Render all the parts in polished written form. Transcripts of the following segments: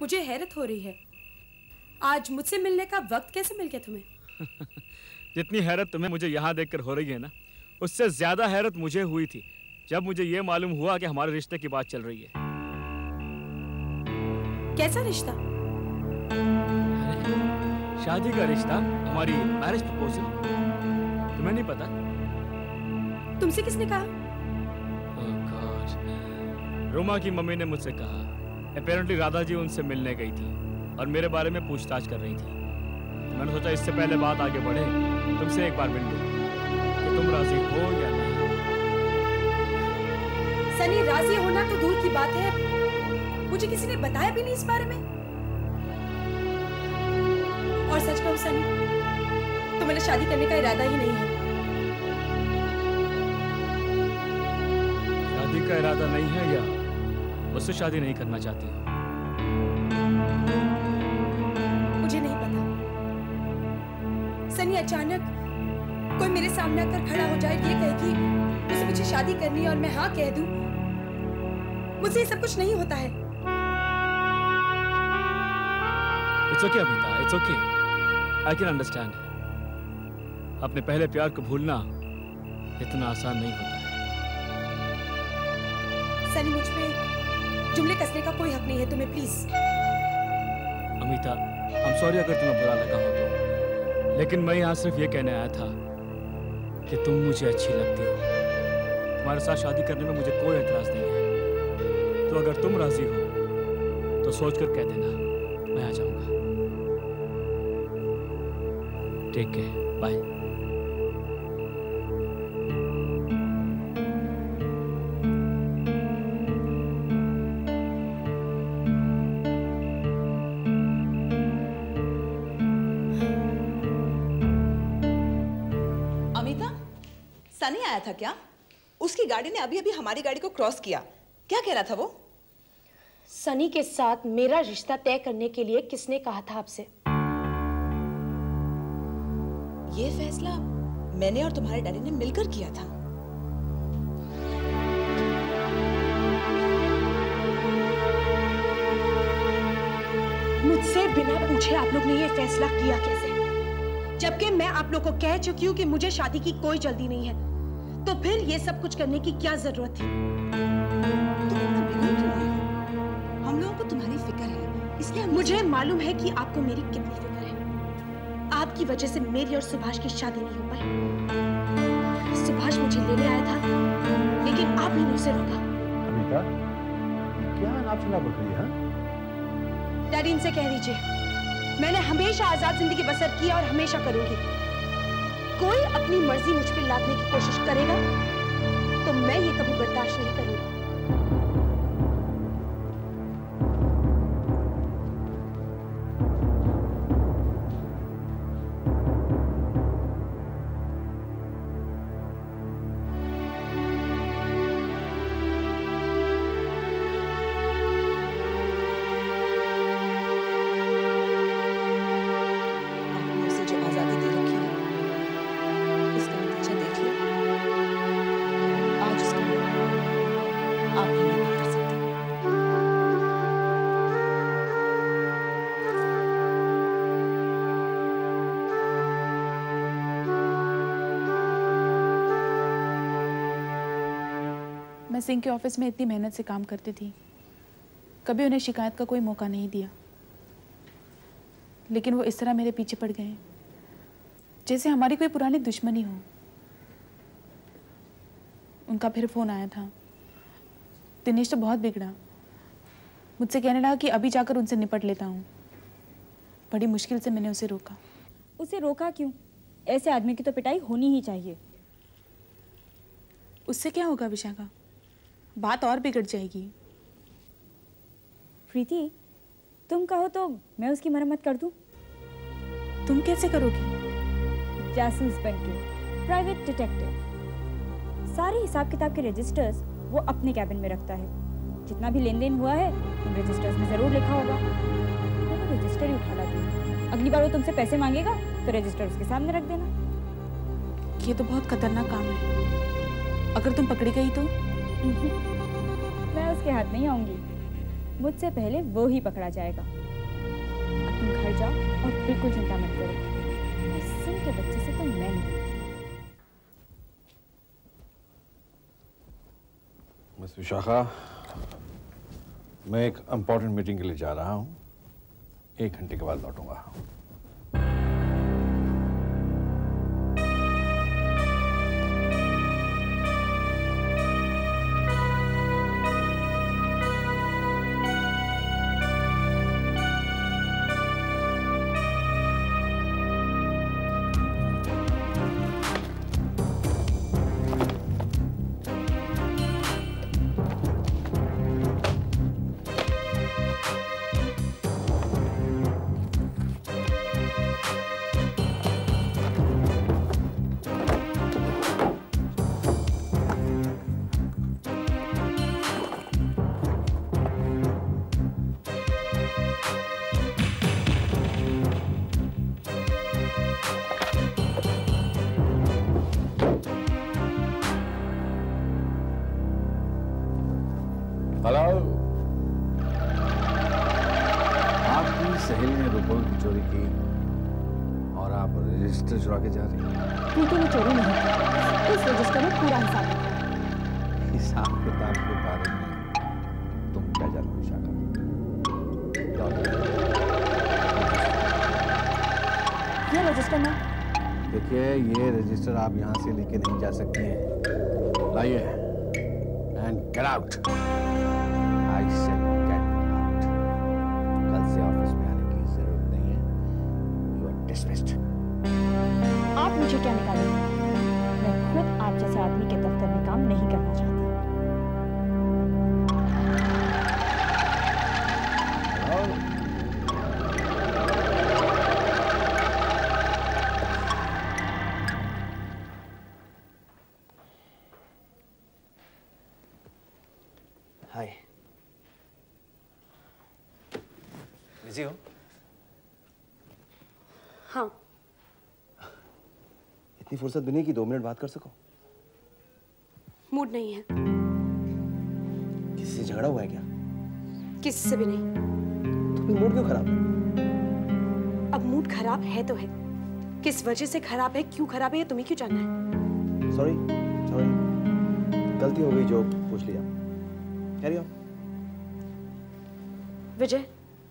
मुझे हैरत हो रही है, आज मुझसे मिलने का वक्त कैसे मिल गया तुम्हें? जितनी हैरत तुम्हें मुझे यहाँ देखकर हो रही है ना, उससे ज्यादा हैरत मुझे हुई थी जब मुझे ये मालूम हुआ कि हमारे रिश्ते की बात चल रही है। कैसा रिश्ता? शादी का रिश्ता, हमारी मैरिज प्रपोजल। तुम्हें नहीं पता? तुमसे किसने कहा? Oh God. रोमा की मम्मी ने मुझसे कहा। Apparently राधा जी उनसे मिलने गई थी और मेरे बारे में पूछताछ कर रही थी। तो मैंने सोचा इससे पहले बात आगे बढ़े, तुमसे एक बार मिल लूं कि तुम राजी हो या नहीं। सनी, राजी होना तो दूर की बात है, मुझे किसी ने बताया भी नहीं इस बारे में। और सच कहूं सनी, तो मेरा शादी करने का इरादा ही नहीं है। शादी का इरादा नहीं है या उससे शादी नहीं करना चाहती हो? मुझे नहीं पता सनी, अचानक कोई मेरे सामने आकर खड़ा हो जाए, ये कहे कि उसे मुझे शादी करनी है और मैं हाँ कह दूं, मुझसे ये सब कुछ नहीं होता है। It's okay Amita, it's okay. I can understand. अपने पहले प्यार को भूलना इतना आसान नहीं होता है। सनी, मुझ पे जुमले कसने का कोई हक नहीं है तुम्हें, प्लीज। अमिता, I'm sorry अगर तुम्हें बुरा लगा हो तो, लेकिन मैं यहाँ सिर्फ ये कहने आया था कि तुम मुझे अच्छी लगती हो। तुम्हारे साथ शादी करने में मुझे कोई एतराज नहीं है। तो अगर तुम राजी हो तो सोचकर कह देना, मैं आ जाऊंगा। ठीक है, बाय। अमिता, सनी आया था क्या? उसकी गाड़ी ने अभी अभी हमारी गाड़ी को क्रॉस किया। क्या कह रहा था वो? सनी के साथ मेरा रिश्ता तय करने के लिए किसने कहा था आपसे? ये फैसला मैंने और तुम्हारे डैडी ने मिलकर किया था। मुझसे बिना पूछे आप लोग ने ये फैसला किया कैसे? जबकि मैं आप लोग को कह चुकी हूँ कि मुझे शादी की कोई जल्दी नहीं है, तो फिर ये सब कुछ करने की क्या जरूरत थी? तुम इतना बिगड़ क्यों रही हो? हम लोगों को तुम्हारी फिक्र है, इसलिए मुझे मालूम है कि आपको मेरी कितनी फिक्र है। आपकी वजह से मेरी और सुभाष की शादी नहीं हो पाई। सुभाष मुझे लेने आया था, लेकिन आप ही ने उसे रोका। अमिता, क्या नाप सुना बक रही है? डैडी, इनसे कह दीजिए, मैंने हमेशा आजाद जिंदगी बसर की और हमेशा करूंगी। कोई अपनी मर्जी मुझ पर लादने की कोशिश करेगा तो मैं ये कभी बर्दाश्त नहीं करूंगी। मैं सिंह के ऑफिस में इतनी मेहनत से काम करती थी, कभी उन्हें शिकायत का कोई मौका नहीं दिया, लेकिन वो इस तरह मेरे पीछे पड़ गए जैसे हमारी कोई पुरानी दुश्मनी हो। उनका फिर फोन आया था। दिनेश तो बहुत बिगड़ा, मुझसे कहने लगा कि अभी जाकर उनसे निपट लेता हूँ। बड़ी मुश्किल से मैंने उसे रोका। उसे रोका क्यों? ऐसे आदमी की तो पिटाई होनी ही चाहिए। उससे क्या होगा विशाखा, बात और बिगड़ जाएगी। प्रीति, तुम कहो तो मैं उसकी मरम्मत कर दूं। तुम कैसे करोगी? जासूस बनके, प्राइवेट डिटेक्टिव। सारे हिसाब किताब के रजिस्टर्स वो अपने कैबिन में रखता है। जितना भी लेन देन हुआ है उन रजिस्टर्स में जरूर लिखा होगा। मैं वो रजिस्टर ही उठा लाती हूँ। अगली बार वो तुमसे पैसे मांगेगा तो रजिस्टर उसके सामने रख देना। ये तो बहुत खतरनाक काम है, अगर तुम पकड़ी गई तो? मैं उसके हाथ नहीं आऊंगी। मुझसे पहले वो ही पकड़ा जाएगा। अब तुम घर जाओ और बिल्कुल चिंता मत करो, इस सिंह के बच्चे से तो मैं नहीं। मिस विशाखा, मैं एक इम्पोर्टेंट मीटिंग के लिए जा रहा हूँ। 1 घंटे के बाद लौटूंगा। हेलो, आपकी सहेली ने रुपयों की चोरी की और आप रजिस्टर चुरा के जा रही हैं। क्योंकि मैं चोरी नहीं की, इस रजिस्टर में पूरा हिसाब है। हिसाब किताब के बारे में तुम क्या जानते हो विशाखा? ये रजिस्टर में देखिए, ये रजिस्टर आप यहाँ से लेके नहीं जा सकती हैं। लाइए and get out. I said get out. कल से ऑफिस में आने की जरूरत नहीं है। You are dismissed. आप मुझे क्या निकालेंगे? मैं खुद आप जैसे आदमी के दफ्तर में काम नहीं करना चाहती। हाय, बिजी हो? हाँ। इतनी फुर्सत भी नहीं कि 2 मिनट बात कर सको? मूड नहीं है। किसी से झगड़ा हुआ है क्या? किसी से भी नहीं। तो फिर मूड क्यों खराब है? अब मूड खराब है तो है, किस वजह से खराब है, क्यों खराब है, ये तुम्हें क्यों जानना है? सॉरी, गलती हो गई, जो पूछ लिया। Carry on. Vijay,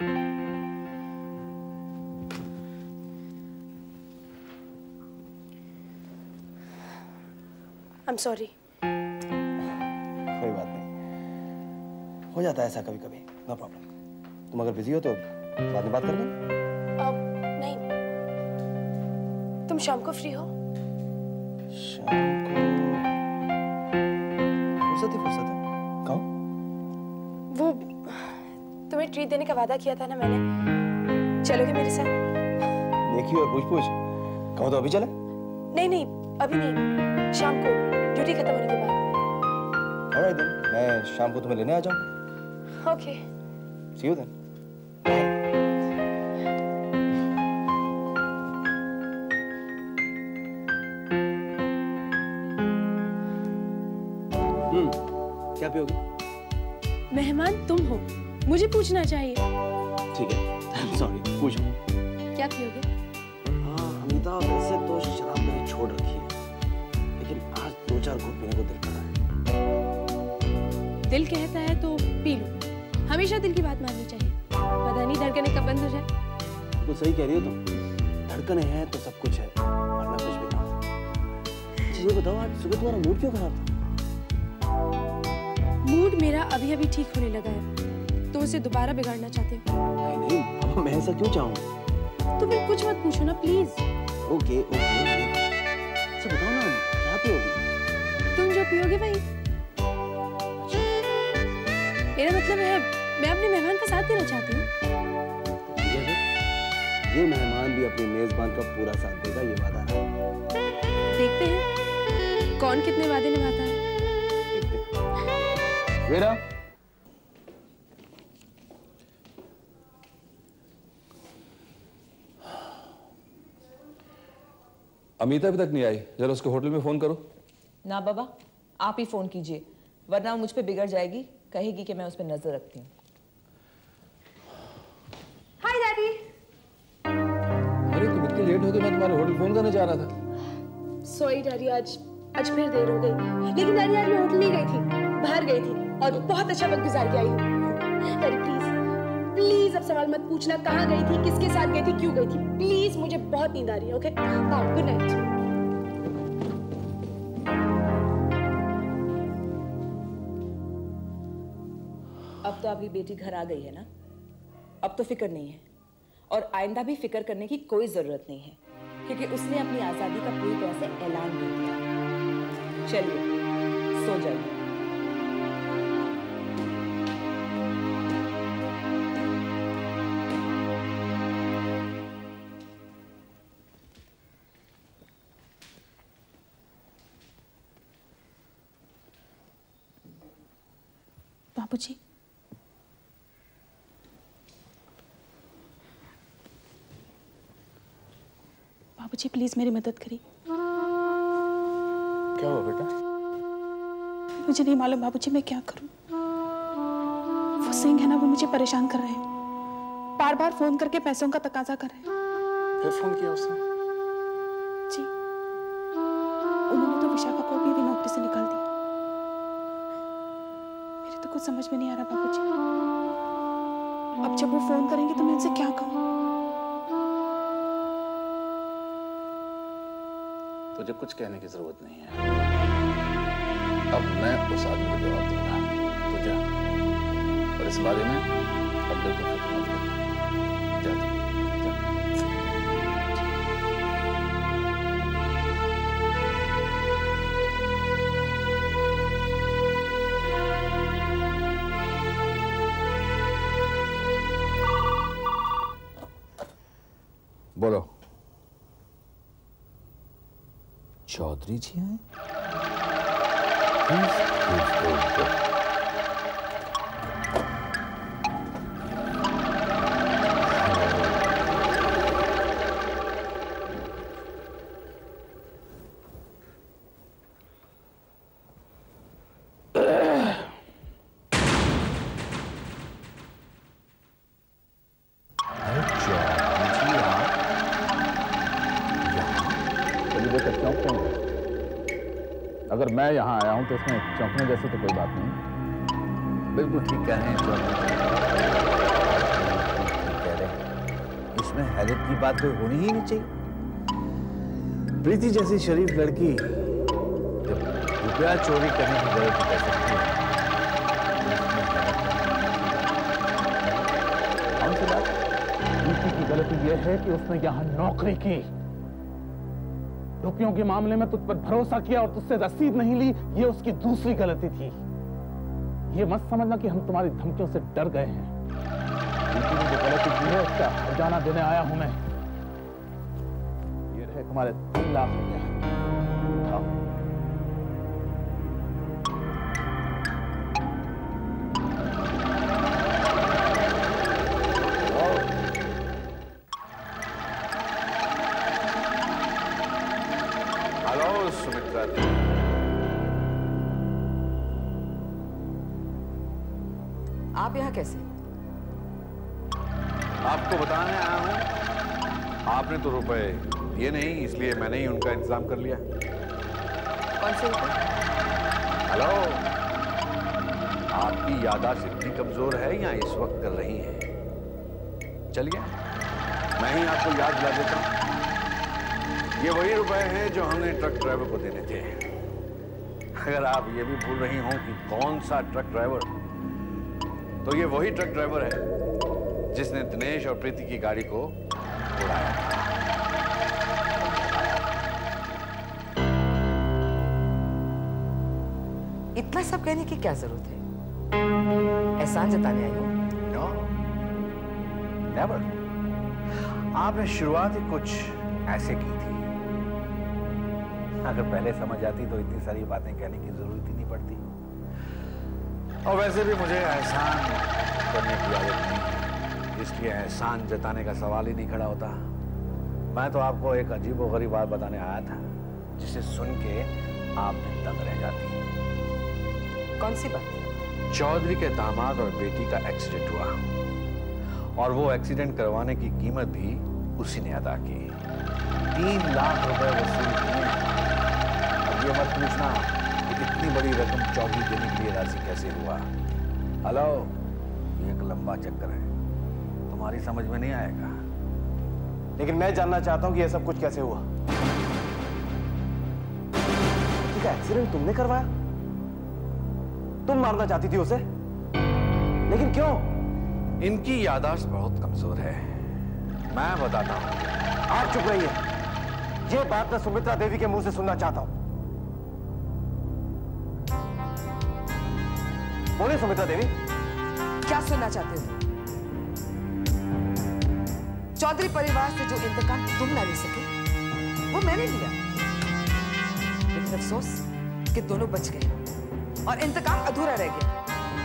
I'm sorry. कोई बात नहीं, हो जाता है ऐसा कभी कभी, नो प्रॉब्लम। तुम अगर बिजी हो तो बाद में बात कर लें। अब नहीं, तुम शाम को फ्री हो? शाम को फुर्सत है। कहो। वो तुम्हें ट्रीट देने का वादा किया था ना मैंने, चलोगे मेरे साथ? देखिए और पूछ कहो तो अभी चले? नहीं, अभी नहीं, शाम को ड्यूटी खत्म होने के बाद। ऑलराइट देन, मैं शाम को तुम्हें लेने आ जाऊँ। Okay, see you then. क्या पियोगे? मेहमान तुम हो, मुझे पूछना चाहिए। ठीक है, आई एम सॉरी, पूछो। क्या पियोगे? हाँ अमिता, वैसे तो शराब मैंने छोड़ रखी है, लेकिन आज 2-4 घूंट पीने को दिल कर रहा है। दिल कहता है तो पी लो, हमेशा दिल की बात माननी चाहिए। पता नहीं धड़कनें कब बंद हो जाए। तो सही कह रही हो तुम, धड़कनें हैं तो सब कुछ है, वरना कुछ भी नहीं। अच्छा ये बताओ, आज सुबह तुम्हारा मूड क्यों खराब था? मूड मेरा अभी ठीक होने लगा है, तो उसे दोबारा बिगाड़ना चाहते हो? नहीं, अब मैं ऐसा क्यों चाहूँ? तो फिर कुछ मत पूछो ना प्लीज। ओके। अच्छा बताओ ना, क्या पियोगी? तुम जो पियोगे भाई। मेरा मतलब है, मैं अपने मेहमान का साथ देना चाहती हूँ। ये मेहमान भी अपने मेजबान का पूरा साथ देगा, ये वादा है। देखते हैं कौन कितने वादे निभाता है। वेरा, अमिता अभी तक नहीं आई, जरा उसके होटल में फोन करो। ना बाबा, आप ही फोन कीजिए, वरना वो मुझ पे बिगड़ जाएगी, कहेगी कि मैं उस पर नजर रखती हूँ। काफी लेट हो गई, मैं तुम्हारे होटल फोन करने जा रहा था। सॉरी डैडी, आज फिर देर हो गई। लेकिन डैडी आज मैं होटल नहीं गई थी, बाहर गई थी और बहुत अच्छा वक्त गुजार के आई हूँ। डैडी प्लीज प्लीज अब सवाल मत पूछना, कहाँ गई थी, किसके साथ गई थी, क्यों गई थी। प्लीज, मुझे बहुत नींद आ रही है। Okay bye, good night. अब तो आपकी बेटी घर आ गई है ना, अब तो फिक्र नहीं है और आइंदा भी फिक्र करने की कोई जरूरत नहीं है, क्योंकि उसने अपनी आजादी का पूरी तरह से ऐलान कर दिया। चलिए सो जाइए। बाबूजी, बाबूजी प्लीज मेरी मदद करिए। क्या हुआ बेटा? मुझे नहीं मालूम बाबूजी मैं क्या करूं। वो सिंह है ना, वो मुझे परेशान कर रहे हैं, बार बार फोन करके पैसों का तकाजा कर रहे हैं। फिर फोन किया उसने? जी, उन्होंने तो विशाखा को भी नौकरी से निकाल दिया। मेरे तो कुछ समझ में नहीं आ रहा बाबूजी, अब जब वो फोन करेंगे तो मैं उनसे क्या कहूं? तुझे कुछ कहने की जरूरत नहीं है, अब मैं उस आदमी को जवाब दूंगा। तो जा, और इस बारे में अब बिल्कुल फिक्र मत कर। जा। बोलो। चौधरी जी हैं? अगर मैं यहाँ आया हूँ तो इसमें चौंकने जैसी तो कोई बात नहीं। बिल्कुल ठीक कह रहे हैं कह रहे हैं, इसमें हैरत की बात कोई होनी ही नहीं चाहिए। प्रीति जैसी शरीफ लड़की जब रुपया चोरी करने की गलती कर सकती है, कौन सी बात? प्रीति की गलती यह है कि उसने यहाँ नौकरी की, रुपयों के मामले में तुझ पर भरोसा किया और तुझसे रसीद नहीं ली, ये उसकी दूसरी गलती थी। ये मत समझना कि हम तुम्हारी धमकियों से डर गए हैं। प्रीति ने जो गलती की है उसका हर्जाना देने आया हूं मैं। ये रहे तुम्हारे 3 लाख रुपया, उठाओ। सुमित्रा दी, आप यहाँ कैसे? आपको बताने आया हूँ। आपने तो रुपए दिए नहीं, इसलिए मैंने ही उनका इंतजाम कर लिया। कौन से रुपए? हेलो, आपकी याददाश्त इतनी कमजोर है या इस वक्त कर रही है? चलिए मैं ही आपको याद दिला देता हूँ। ये वही रुपए हैं जो हमने ट्रक ड्राइवर को देने थे। अगर आप ये भी भूल रही हों कि कौन सा ट्रक ड्राइवर, तो ये वही ट्रक ड्राइवर है जिसने दिनेश और प्रीति की गाड़ी को उड़ाया। इतना सब कहने की क्या जरूरत है? एहसान जताने आई हो? No, never. आपने शुरुआत ही कुछ ऐसे की थी। अगर पहले समझ आती तो इतनी सारी बातें कहने की जरूरत ही नहीं पड़ती। और वैसे भी मुझे एहसान करने की आदत नहीं, इसलिए एहसान जताने का सवाल ही नहीं खड़ा होता। मैं तो आपको एक अजीबोगरीब बात बताने आया था, जिसे सुन के आप दंग रह जाती। कौन सी बात? चौधरी के दामाद और बेटी का एक्सीडेंट हुआ, और वो एक्सीडेंट करवाने की कीमत भी उसी ने अदा की। 3 लाख रुपए वसूल किए। अब ये मत पूछना कि इतनी बड़ी रकम चौकी देने के लिए राशि कैसे हुआ। हेलो, ये एक लंबा चक्कर है, तुम्हारी समझ में नहीं आएगा। लेकिन मैं जानना चाहता हूं कि यह सब कुछ कैसे हुआ। ठीक है, एक्सीडेंट तुमने करवाया, तुम मारना चाहती थी उसे, लेकिन क्यों? इनकी याददाश्त बहुत कमजोर है, मैं बताता हूं। आप चुप रहिए, ये बात मैं सुमित्रा देवी के मुंह से सुनना चाहता हूं। बोले सुमित्रा देवी, क्या सुनना चाहते हो? चौधरी परिवार से जो इंतकाम तुम ना ले सके, वो मैंने लिया। लेकिन अफसोस कि दोनों बच गए और इंतकाम अधूरा रह गया।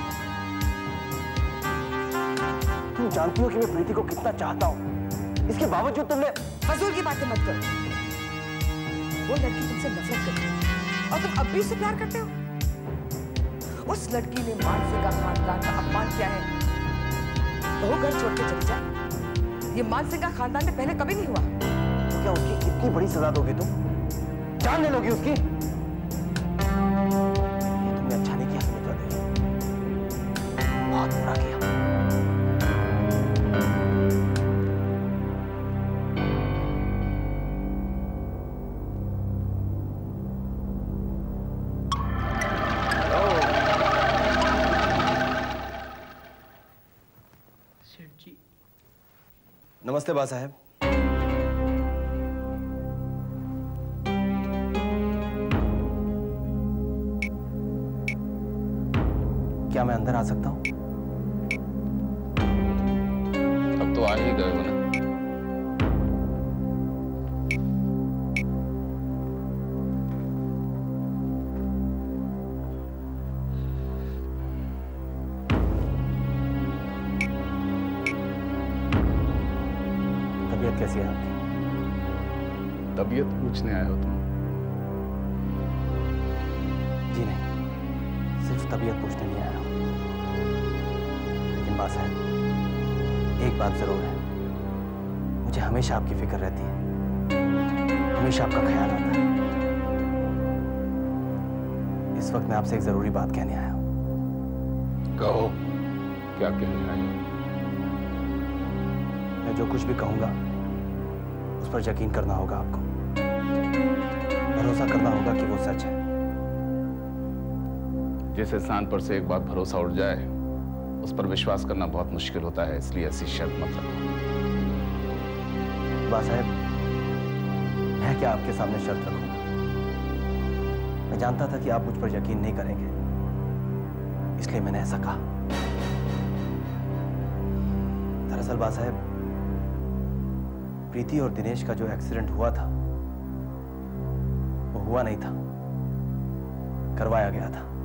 तुम जानती हो कि मैं प्रीति को कितना चाहता हूं, इसके बावजूद तुमने। फजूल की बातें मत करो। वो लड़की तुमसे नफरत करती है और तुम अब भी उसे प्यार करते हो। उस लड़की ने मानसिंह का खानदान का अपमान किया है। बहू घर छोड़ के चली जाए, ये मानसिंह का खानदान में पहले कभी नहीं हुआ। तो क्या उसकी कितनी बड़ी सजा दोगे तुम? जान ले लोगी उसकी? तुमने अच्छा नहीं किया सुमित्रा देवी, बहुत बुरा किया। नमस्ते बा साहब। क्या मैं अंदर आ सकता हूं? अब तो आ ही गए हो ना। तबीयत कैसी है आपकी? तबीयत पूछने आए हो तुम? जी नहीं, सिर्फ तबीयत पूछने नहीं आया हूं। लेकिन बात है, एक बात जरूर है, मुझे हमेशा आपकी फिक्र रहती है, हमेशा आपका ख्याल आता है। इस वक्त मैं आपसे एक जरूरी बात कहने आया हूं। कहो, क्या कहने आए हो? मैं जो कुछ भी कहूंगा उस पर यकीन करना होगा आपको, भरोसा करना होगा कि वो सच है। जिस इंसान पर से एक बार भरोसा उठ जाए उस पर विश्वास करना बहुत मुश्किल होता है, इसलिए ऐसी शर्त मत रखो। बा साहब, मैं क्या आपके सामने शर्त रखूंगा? मैं जानता था कि आप मुझ पर यकीन नहीं करेंगे, इसलिए मैंने ऐसा कहा। दरअसल बा साहब, प्रीति और दिनेश का जो एक्सीडेंट हुआ था वो हुआ नहीं था, करवाया गया था।